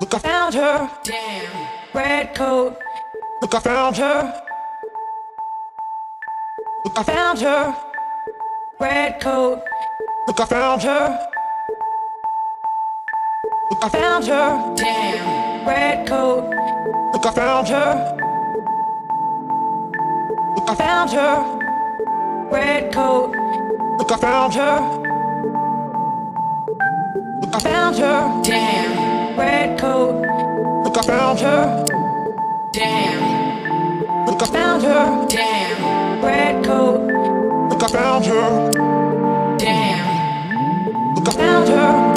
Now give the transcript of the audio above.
Look, I found her. Damn. Red coat. Look, I found her. Look, I found her. Red coat. Look, I found her. Look, I found her. Damn. Red coat. Look, I found her. Look, I found her. Red coat. Look, I found her. Look, I found her. Damn. Red coat. Look, I found her. Damn. Look, I found her. Damn. Red coat. Look, I found her. Damn. Look, I found her.